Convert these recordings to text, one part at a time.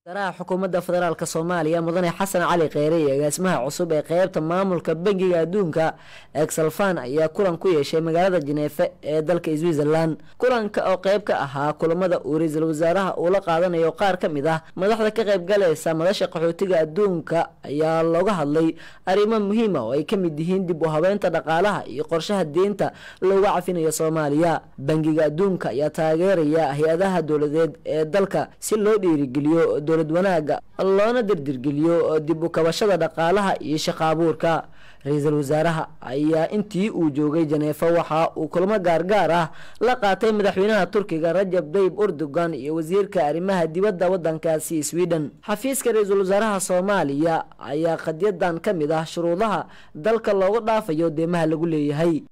Daraha xukuumadda federaalka Soomaaliya mudane Xasan Cali Kheyre iyo agaasimaha cusub ee qaybta maamulka bangiga adduunka Excelfan ayaa kulan ku yeeshay magaalada Geneva ee dalka Switzerland. Kulanka oo qayb ka ahaa kulamada uu ra'iisul wasaaraha uu la qaadanayo qaar ka mid ah madaxda ka qayb galaysa madasha qaxootiga adduunka ayaa looga hadlay arrimo muhiim ah oo ay ka mid yihiin dib u habeynta dhaqaalaha iyo qorshaha deynta loogu cafinayo Soomaaliya. Bangiga adduunka ayaa taageeraya hay'adaha dawladeed ee dalka si loo dhiirigeliyo dowlad wanaaga loona dirdirgeliyo dib u kabashada dhaqaalaha iyo shaqo abuurka. Ra'iisul wasaaraha ayaa intii uu joogay Geneva waxa uu kulamo gaar ah la qaatay madaxweynaha Turkiga Rajab Tayyip Erdogan iyo wasiirka arrimaha dibadda wadankaasi Sweden. Xafiiska ra'iisul wasaaraha Soomaaliya ayaa qadiyadan ka mid ah shuruudaha dalka looga dhaafayo deymaha lagu leeyahay.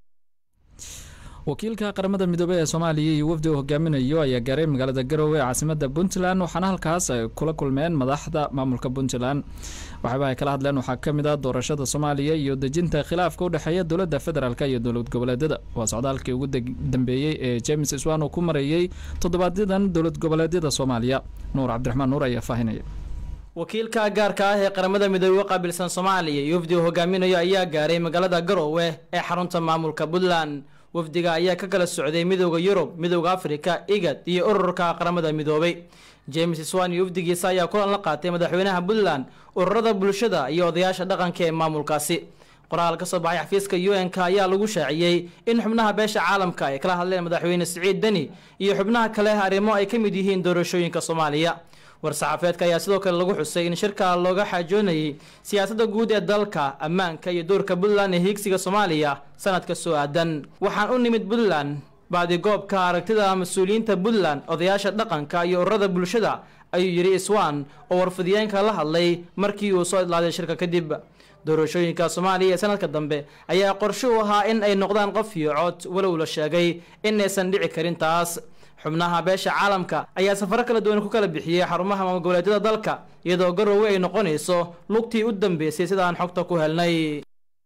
wakiilka qaramada midoobay ee Soomaaliya iyo wafdi hogaaminayo ayaa gaaray magaalada Garowe ee caasimadda Puntland waxaana halkaas ay kula kulmeen madaxda maamulka Puntland. waxay kala hadleen waxa kamid ah doorashada Soomaaliya iyo dejinta khilaafka u dhaxeeya dawladda federaalka iyo dawlad goboleedyada. waa socdaalkii ugu dambeeyay ee James Iswan oo ku marayay toddobaadyaddan dawlad goboleedyada Soomaaliya. Nuur Cabdiraxmaan Nuur ayaa faahinaya. wakiilka gaarka ah ee qaramada midoobay qaabilsan Soomaaliya iyo wafdi hogaaminayo ayaa gaaray magaalada Garowe ee xarunta maamulka Puntland. wafdiga ayaa ka kala socday midowga Yurub, midowga Afrika, IGAD iyo ururka qaramada midoobay. James Iswan iyo wafdigiisa ayaa kulan la qaatay madaxweynaha Puntland, ururada bulshada iyo odayaasha dhaqanka ee maamulkaasi. qoraal ka soo baxay xafiiska UN ayaa lagu shaaciyay in xubnaha beesha caalamka ay kala hadleen madaxweyne Siciid Dani iyo xubnaha kale arrimo ay ka mid yihiin doorashooyinka Soomaaliya. war-saxaafeedka ayaa sidoo kale lagu xusay in shirka looga xaajoonayay siyaasadda guud ee dalka, ammaanka iyo doorka Puntland ee higsiga Soomaaliya sanadka soo aadan. waxaan u nimid Puntland baadigoobka aragtida mas'uuliyiinta Puntland, odayaasha dhaqanka iyo ururada bulshada, ayuu yiri Iswan oo warfidiyeenka la hadlay markii uu soo idlaaday shirka kadib. doorashooyinka Soomaaliya sanadka dambe ayaa qorshe u ahaa in ay noqdaan qof iyo cod, walow la sheegay in aysan dhici karin taas. xubnaha beesha caalamka ayaa safaro kala duwan ku kala bixiyay xarumaha maamul goboleedyada dalka, iyadoo Garowe ay noqonayso lugtii u dambeysay sida aan xogta ku helnay.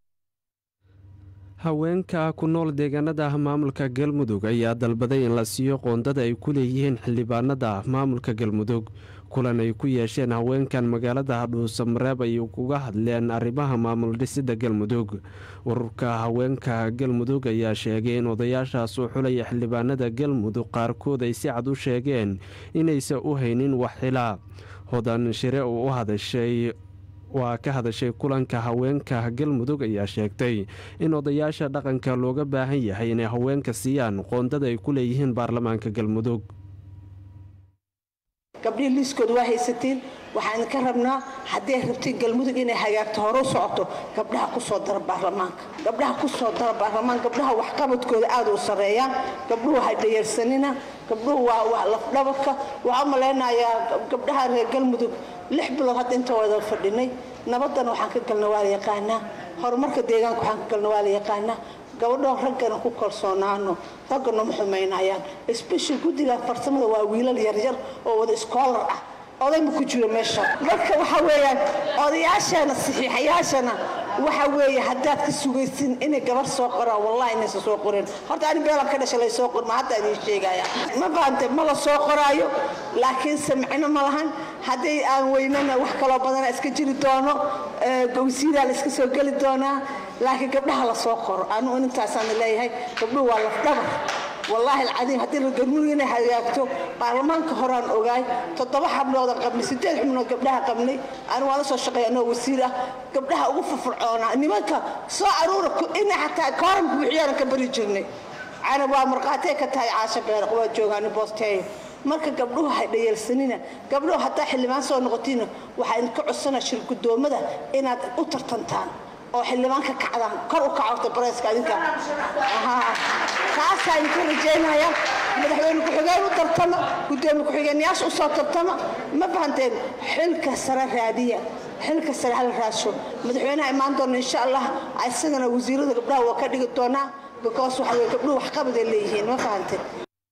haweenka ku nool deegaanada maamulka Galmudug ayaa dalbaday in la siiyo qoondada ay ku leeyihiin xildhibaanada maamulka Galmudug. kulan ay ku yeesheen haweenkan magaalada Dhuusamareeb ay uga hadleen arrimaha maamul dhisidda Galmudug. ururka haweenka Galmudug ayaa sheegay in odayaashaas u xulaya xildhibaanada Galmudug qaarkood ay si cad u sheegeen inaysan u haynin wax xilaa. hodan shire oo ka hadashay kulanka haweenka Galmudug ayaa sheegtay in odayaasha dhaqanka looga baahan yahay inay haweenka siiyaan qoondada ay ku leeyihiin baarlamaanka Galmudug. gabdhii liiskooda waa haysatiin, waxaan ka rabnaa haddii rabtiin Galmudug inay hagaagto hore u socoto gabdhaha ku soo dara baarlamaanka. gabdhaha waxqabadkooda aad u sareeyaan. gabdhuhu waxay dhayarsanina, gabdhuhu waa lafdhabarka. waxaan maleynayaa gabdhaha reer Galmudug 6 bilood hadda inta wada fadhinay, nabadan waxaan ka galna waa la yaqaanaa, horumarka deegaanka waxaan ka galna waa la yaqaanaa. gabadho raggana ku kalsoonaano, raggana ma xumeynayaan. special guddiga farsamada waa wiilal yaryar oo wada scholar ah, oday ma ku jiro meesha. marka waxa weeyaan odayaashana saxiixayaashana waxa weeye haddaad ka sugaysin inay gabar soo qoraan, wallahi inaysan soo qorin. horta ani beelan ka dhashay soo qor ma hadda idin sheegaya, ma fahamtay, ma la soo qoraayo, laakiin samcina ma lahan. haddii aan weynana wax kaloo badan iska jiri doono, gowsiida la iska soo geli doonaa, laakiin gabdhaha la soo qoro. anu intaasaan leeyahay gabdhuhu waa lafdhabar. والله العظيم هدي القرمون هياكتو برلمان كهران أوجاي تطبع حملة قبل 6 حملة قبلها قبلي أنا ولا صار شقي أنا وسيلة قبلها أوقف فرعونة إني ما كصارورك إن حتى كارم بعيارك بريجني أنا بمرقاتي كتاي عاشق غير قوة جوعاني بوستي marka gabdhuhu waxay dhayalsanina, gabdhuhu hataa xildhibaan soo noqotiina waxaan ka codsanaa shirkudoomada inaad u tartantaan oo xildhibaanka kacdaan kor u kacawta barayska idinka. kaasaan ku rajeynaya madaxweyne ku-xigeen u tartama, gudoomiye ku-xigeenyaasha u soo tartama. ma fahanteen xilka sare raadiya, xilka sare hal raasho. madaxweynaha imaan doona insha Allah, isagana wasiirada gabdhaha waa ka dhigi doonaa because waxa gabdhuhu wax qabad ay leeyihiin. ma fahanteen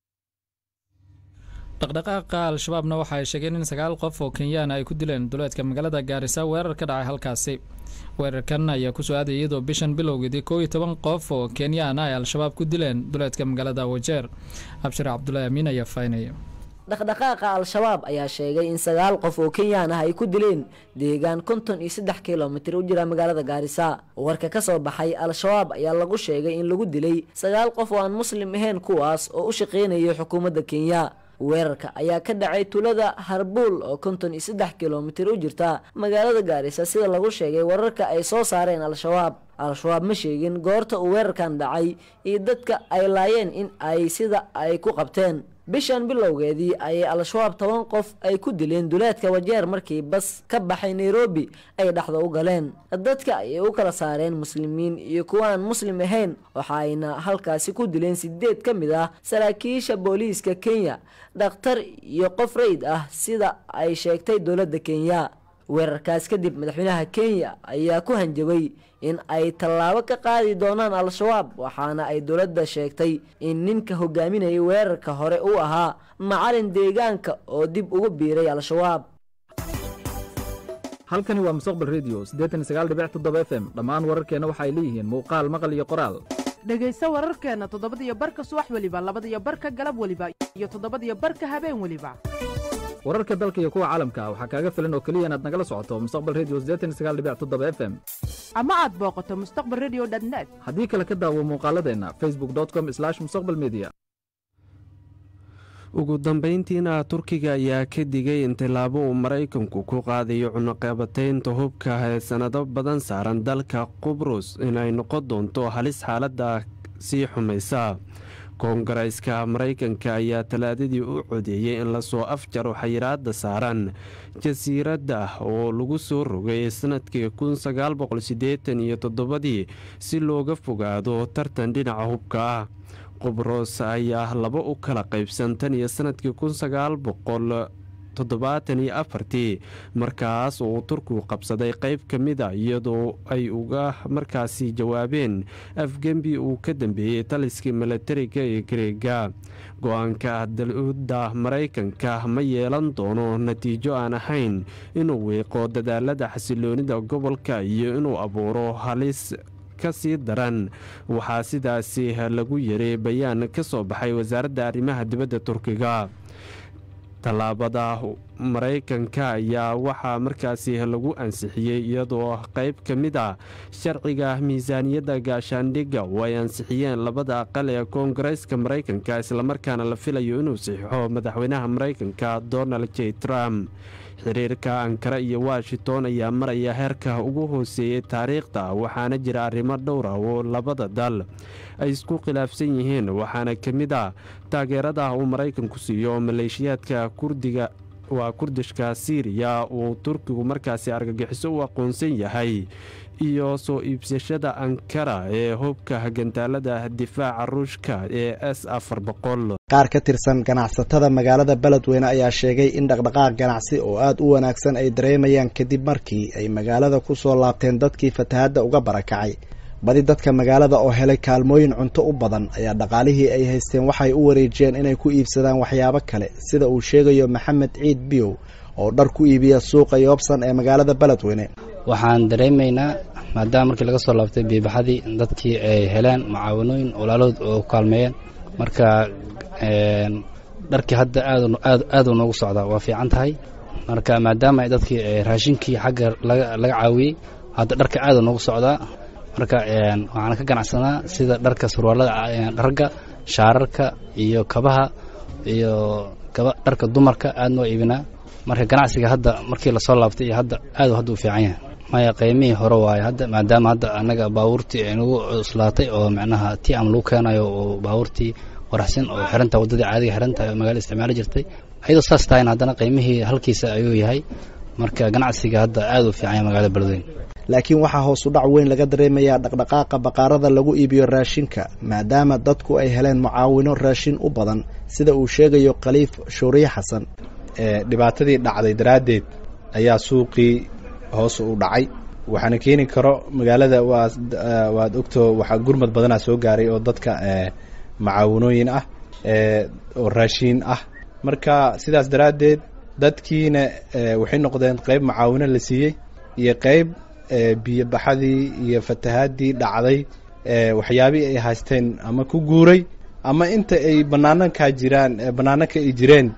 dhaqdhaqaaqa al-shabaabna waxa ay sheegeen in 9 qof oo Kenyaan ay ku dileen duleedka magaalada Gaarisa weerar ka dhacay halkaasi. weerarkan ayaa ku soo aaday iyadoo bishan bilowgeedii 11 qof oo Kenyaan ay al-shabaab ku dileen duleedka magaalada Wajeer. Abshir Cabdullaahi Amiin ayaa faynaya. dhaqdhaqaaqa al-shabaab ayaa sheegay in 9 qof oo Kenyaan ah ay ku dileen deegaan 53 kilomitir u jira magaalada Gaarisa. warka ka soo baxay al-shabaab ayaa lagu sheegay in lagu dilay 9 qof oo aan muslim ahayn kuwaas oo u shaqeynaya xukuumadda Kenya. weerarka ayaa ka dhacay tulada Harbuul oo 53 kilomitir u jirta magaalada Gaarisa sida lagu sheegay wararka ay soo saareen al-shabaab. al-shabaab ma sheegin goorta uu weerarkan dhacay iyo dadka ay laayeen in ay sida ay ku qabteen. bishan bilowgeedii ayay al-shabaab 10 qof ay ku dileen duleedka Wajeer markii bas ka baxay Nairobi ay dhaxda u galeen. dadka ay u kala saareen muslimiin iyo kuwa aan muslim ahayn waxayna halkaasi ku dileen 8 ka mid ah saraakiisha booliiska Kenya, dhakhtar iyo qof rayd ah sida ay sheegtay dowladda Kenya. weerarkaas kadib madaxweynaha Kenya ayaa ku hanjabay in ay tallaabo ka qaadi doonaan al-shabaab waxaana ay dowladda sheegtay in ninka hogaaminayay weerarka hore uu ahaa macalin deegaanka oo dib ugu biiray al-shabaab. halkani waa Mustaqbal Radio 89.7 FM. dhammaan wararkeena waxay leeyihiin muuqaal, maqal iyo qoraal. dhegayso wararkeena 7:00 subax waliba 2:00 galab waliba iyo 7:00 habeen waliba. wararka dalka iyo kuwa caalamka waxaa kaaga filan oo kaliya inaad nagala socoto Mustaqbal Radio 89.7 FM ama aad booqato mustaqbalradio.net. haddii kale ka daawo muuqaaladeena facebook.com/mustaqbalmedia. ugu dambeyntiina Turkiga ayaa ka digay in tilaabo uu Mareykanku ku qaadayo cunaqabataynta hubka ee sanado badan saaran dalka Qubrus inay noqon doonto halis xaaladda sii xumaysa. koongareeska Mareykanka ayaa talaadadii u codeeyay in la soo afjaro xayiraadda saaran jasiiradda oo lagu soo rogay sanadkii 1987 si looga fogaado tartan dhinaca hubka ah. Qubrus ayaa 2 u kala qaybsan tan iyo sanadkii 1974 markaas oo Turkigu qabsaday qayb ka mid ah iyadoo ay uga markaasi jawaabeen afgembi uu ka dambeeyay taliskii militariga ee Greega. go'aanka dowladda Mareykanka ma yeelan doono natiijo aan ahayn inuu weeqo dadaalada xasiloonida gobolka iyo inuu abuuro halis kasii daran. waxaa sidaasi lagu yeeray bayaan ka soo baxay wasaaradda arrimaha dibadda Turkiga. tallaabada Mareykanka ayaa waxaa markaasi lagu ansixiyey iyadoo qayb ka mid ah sharciga miisaaniyadda gaashaandhigga oo ay ansixiyeen labada aqal ee koongareeska Mareykanka islamarkaana la filayo inuu saxiixo madaxweynaha Mareykanka Donald J. Trump. xiriirka Ankara iyo Washington ayaa maraya heerka ugu hooseeyay taariikhda waxaana jira arrimo dhowr ah oo labada dal ay isku khilaafsan yihiin waxaana ka mid ah taageerada uu Mareykanku siiyo maleeshiyaadka Kurdishka Syria oo Turkigu markaasi argagixiso u aqoonsan yahay iyo soo iibsashada Ankara ee hubka gantaalada difaaca Ruushka ee S-400. qaar ka tirsan ganacsatada magaalada Beledweyne ayaa sheegay in dhaqdhaqaaq ganacsi oo aad u wanaagsan ay dareemayaan kadib markii ay magaalada ku soo laabteen dadkii fatahaadda uga barakacay. badi dadka magaalada oo helay kaalmooyin cunto u badan ayaa dhaqaalihii ay haysteen waxay u wareejiyeen inay ku iibsadaan waxyaabo kale sida uu sheegayo Maxamed Ciid Biyow oo dhar ku iibiya suuqa Yoobsan ee magaalada Beledweyne. waxaan dareemaynaa maadaama markii laga soo laabtay biibaxadii dadkii ay heleen macaawanooyin walaalood oo kaalmeeyeen marka dharkii hadda aad u noogu socdaa waa fiican tahay marka maadaama dadkii raashinkii xagga laga caawiyey hadda dharka aad u noogu socdaa marka waxaan ka ganacsanaa sida dharka surwaalada ragga shaararka iyo kabaha iyo dharka dumarka aad noo iibinaa marka ganacsiga hadda markii la soo laabtay iyo hadda aad u fiican yahay maya qiimihii hore waaye hadda maadaama hadda anaga baabuurtii ay nagu cuslaatay oo macnaha tii am lagu keenayo oo baabuurtii waraxsan oo xiranta wadadii caadiga xiranta oo magaalada isticmaali jirtay ayadoo saas tahay haddana qiimihii halkiisa ayuu yahay marka ganacsiga hadda aad u fiican yahay magaalada Beledweyne. laakiin waxaa hoos u dhac weyn laga dareemayaa dhaqdhaqaaqa baqaarada lagu iibiyo raashinka maadaama dadku ay heleen mucaawino raashin u badan sida uu sheegayo Khaliif Shuuriye Xasan. dhibaatadii dhacday daraaddeed ayaa suuqii hoos u dhacay waxaana keeni karo magaalada waad ogto waxaa gurmad badanaa soo gaaray oo dadka macaawanooyin ah oo raashiin ah marka sidaas daraaddeed dadkiina waxay noqdeen qayb macaawino la siiyey iyo qayb biyo baxadii iyo fatahaadii dhacday waxyaabihii ay haysteen ama ku guuray ama inta ay banaananka ay jireen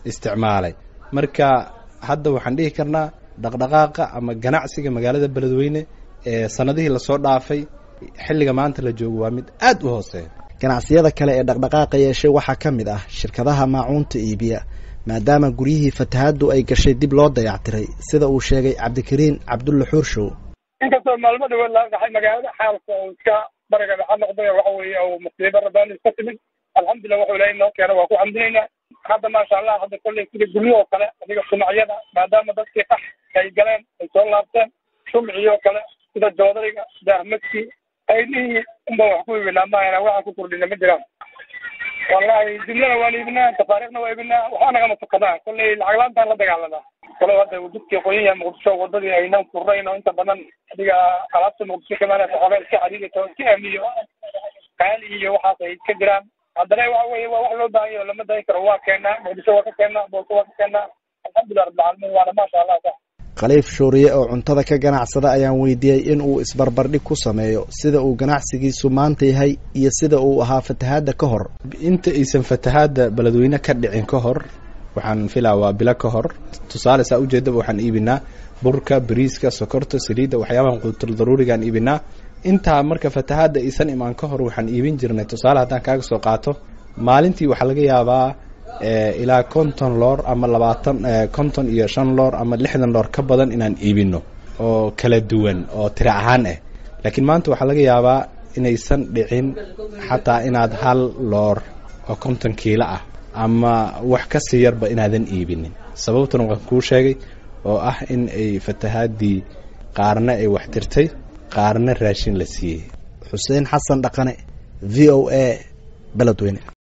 isticmaalay. marka hadda waxaan dhihi karnaa dhaqdhaqaaqa ama ganacsiga magaalada beledweyne ee sanadihii lasoo dhaafay xilliga maanta la joogo waa mid aad u hooseeya. ganacsiyada kale ee dhaqdhaqaaqa yeeshay waxaa ka mid ah shirkadaha maacuunta iibiya maadaama guryihii fatahaaddu ay gashay dib loo dayactiray sida uu sheegay cabdikariin cabdulle xuurshow. inkastoo maalmo dhawood la dhaxay magaalada xaalka uu iska bariga dhexa noqday waxa weeye oo musiibo rabbaani iska timid alxamdulillah wuxuu ilaahay noo keena waa ku xamdinaynaa. hadda maasha allah hadda kolley sida guryo oo kale adiga sumacyada maadaama dadkii qax ay galeen ay soo laabteen shumciyo kale sida joodariga daahmadkii aydihii unba wax ku iibinaa maahana waxaan ku kordhina ma jiraan. wallahi jumlada waan iibinaa tafaariikhna waa iibinaa waxaa nagama tukadaa kolley lacag la-aantaan la dagaalanaa. kalo hadda jidkii qoyaya muqdisho wadadii aynan furnayn oo inta badan adiga alaabta muqdisho kamaanata xabeel ka xariirito ka amiyo qaali iyo waxaas ay ka jiraan. haddana waxa weeye waa wax loo baahan yahay oo lama dayin karo. waa keenaa muqdisho waa ka keenaa boolka waa ka keenaa alxamdulillah rabbil caalamiin waana maasha allah. khaliif shuuriye oo cuntada ka ganacsada ayaan weydiiyey in uu isbarbardhig ku sameeyo sida uu ganacsigiisu maanta yahay iyo sida uu ahaa fatahaadda ka hor. inta aysan fatahaadda beledweyne ka dhicin ka hor waxaan filaa waa bilo ka hor. tusaale saa ujeedaba waxaan iibinaa burka, bariiska, sokorta, saliidda, waxyaabahan quutul daruurigaan iibinaa. intaa marka fatahaadda aysan imaan ka hor waxaan iibin jirnay tusaale haddaan kaaga soo qaato maalintii waxaa laga yaabaa ilaa 50 loor ama 55 loor ama 60 loor ka badan inaan iibino oo kala duwan oo tiro ahaan ah. laakiin maanta waxaa laga yaabaa inaysan dhicin xataa inaad 1 loor oo 50 kiilo ah ama wax ka sii yarba inaadan iibinin. sababtuna waan kuu sheegay oo ah in ay fatahaadii qaarna ay wax tirtay qaarna raashin la siiyey. xuseen xasan dhaqane, VOA, beledweyne.